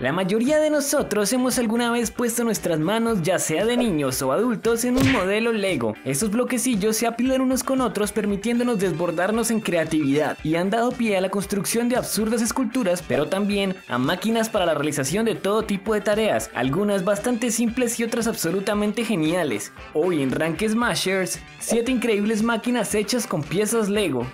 La mayoría de nosotros hemos alguna vez puesto nuestras manos, ya sea de niños o adultos, en un modelo Lego. Estos bloquecillos se apilan unos con otros permitiéndonos desbordarnos en creatividad y han dado pie a la construcción de absurdas esculturas, pero también a máquinas para la realización de todo tipo de tareas, algunas bastante simples y otras absolutamente geniales. Hoy en Rank Smashers, 7 increíbles máquinas hechas con piezas Lego.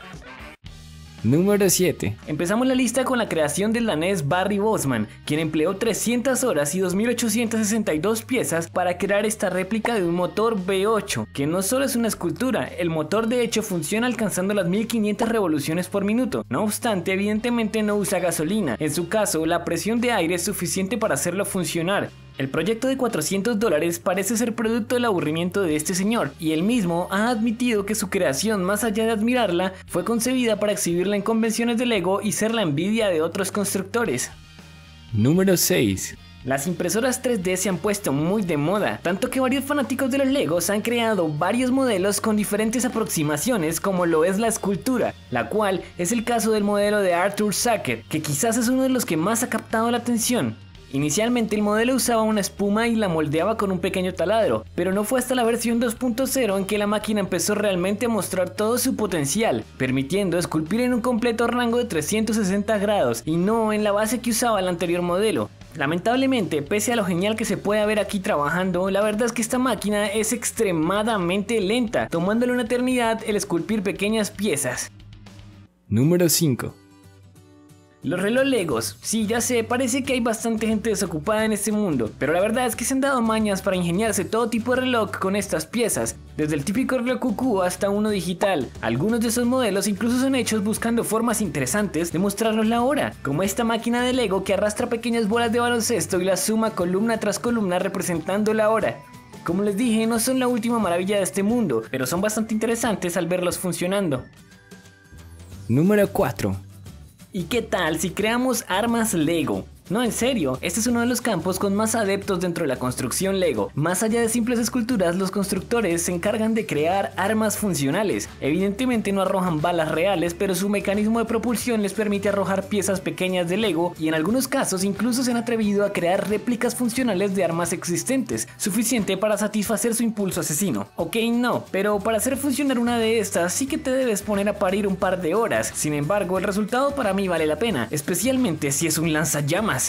Número 7. Empezamos la lista con la creación del danés Barry Bosman, quien empleó 300 horas y 2862 piezas para crear esta réplica de un motor V8, que no solo es una escultura, el motor de hecho funciona alcanzando las 1500 revoluciones por minuto. No obstante, evidentemente no usa gasolina, en su caso la presión de aire es suficiente para hacerlo funcionar. El proyecto de $400 parece ser producto del aburrimiento de este señor, y él mismo ha admitido que su creación, más allá de admirarla, fue concebida para exhibirla en convenciones de Lego y ser la envidia de otros constructores. Número 6. Las impresoras 3D se han puesto muy de moda, tanto que varios fanáticos de los Legos han creado varios modelos con diferentes aproximaciones, como lo es la escultura, la cual es el caso del modelo de Arthur Sackett, que quizás es uno de los que más ha captado la atención. Inicialmente el modelo usaba una espuma y la moldeaba con un pequeño taladro, pero no fue hasta la versión 2.0 en que la máquina empezó realmente a mostrar todo su potencial, permitiendo esculpir en un completo rango de 360 grados y no en la base que usaba el anterior modelo. Lamentablemente, pese a lo genial que se puede ver aquí trabajando, la verdad es que esta máquina es extremadamente lenta, tomándole una eternidad el esculpir pequeñas piezas. Número 5. Los relojes Legos, sí, ya sé, parece que hay bastante gente desocupada en este mundo, pero la verdad es que se han dado mañas para ingeniarse todo tipo de reloj con estas piezas, desde el típico reloj cucú hasta uno digital. Algunos de esos modelos incluso son hechos buscando formas interesantes de mostrarnos la hora, como esta máquina de Lego que arrastra pequeñas bolas de baloncesto y las suma columna tras columna representando la hora. Como les dije, no son la última maravilla de este mundo, pero son bastante interesantes al verlos funcionando. Número 4. ¿Y qué tal si creamos armas Lego? No, en serio, este es uno de los campos con más adeptos dentro de la construcción Lego. Más allá de simples esculturas, los constructores se encargan de crear armas funcionales. Evidentemente no arrojan balas reales, pero su mecanismo de propulsión les permite arrojar piezas pequeñas de Lego y en algunos casos incluso se han atrevido a crear réplicas funcionales de armas existentes, suficiente para satisfacer su impulso asesino. Ok, no, pero para hacer funcionar una de estas sí que te debes poner a parir un par de horas. Sin embargo, el resultado para mí vale la pena, especialmente si es un lanzallamas.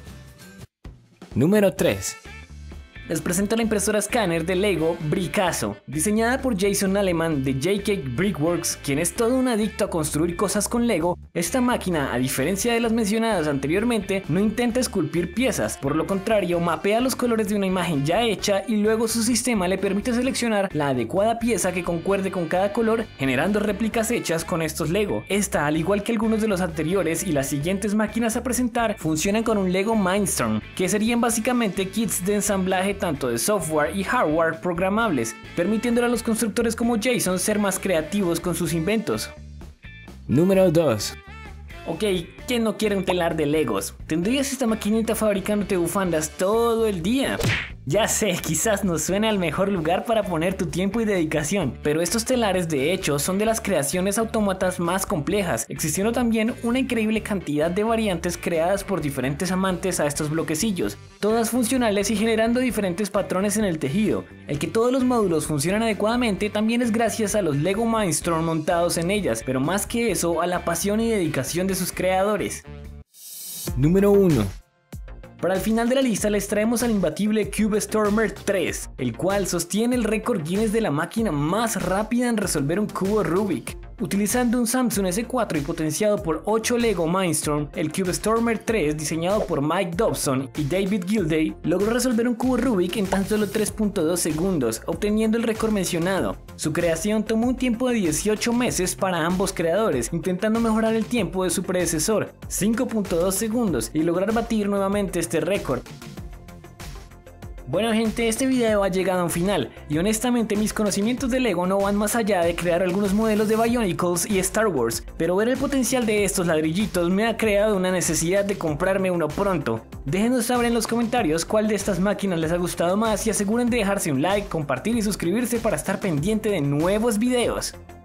Número 3. Les presento la impresora escáner de Lego Bricasso, diseñada por Jason Aleman de JK Brickworks, quien es todo un adicto a construir cosas con Lego. Esta máquina, a diferencia de las mencionadas anteriormente, no intenta esculpir piezas, por lo contrario mapea los colores de una imagen ya hecha y luego su sistema le permite seleccionar la adecuada pieza que concuerde con cada color, generando réplicas hechas con estos Lego. Esta, al igual que algunos de los anteriores y las siguientes máquinas a presentar, funcionan con un Lego Mindstorm, que serían básicamente kits de ensamblaje tanto de software y hardware programables, permitiéndole a los constructores como Jason ser más creativos con sus inventos. Número 2. Ok, ¿quién no quiere un telar de Legos? ¿Tendrías esta maquinita fabricándote bufandas todo el día? Ya sé, quizás no suene al mejor lugar para poner tu tiempo y dedicación, pero estos telares de hecho son de las creaciones autómatas más complejas, existiendo también una increíble cantidad de variantes creadas por diferentes amantes a estos bloquecillos, todas funcionales y generando diferentes patrones en el tejido. El que todos los módulos funcionan adecuadamente también es gracias a los Lego Mindstorm montados en ellas, pero más que eso, a la pasión y dedicación de sus creadores. Número 1. Para el final de la lista les traemos al imbatible CubeStormer 3, el cual sostiene el récord Guinness de la máquina más rápida en resolver un cubo Rubik. Utilizando un Samsung S4 y potenciado por 8 Lego Mindstorm, el CubeStormer 3, diseñado por Mike Dobson y David Gilday, logró resolver un cubo Rubik en tan solo 3.2 segundos, obteniendo el récord mencionado. Su creación tomó un tiempo de 18 meses para ambos creadores, intentando mejorar el tiempo de su predecesor, 5.2 segundos, y lograr batir nuevamente este récord. Bueno gente, este video ha llegado a un final y honestamente mis conocimientos de Lego no van más allá de crear algunos modelos de Bionicles y Star Wars, pero ver el potencial de estos ladrillitos me ha creado una necesidad de comprarme uno pronto. Déjenos saber en los comentarios cuál de estas máquinas les ha gustado más y aseguren de dejarse un like, compartir y suscribirse para estar pendiente de nuevos videos.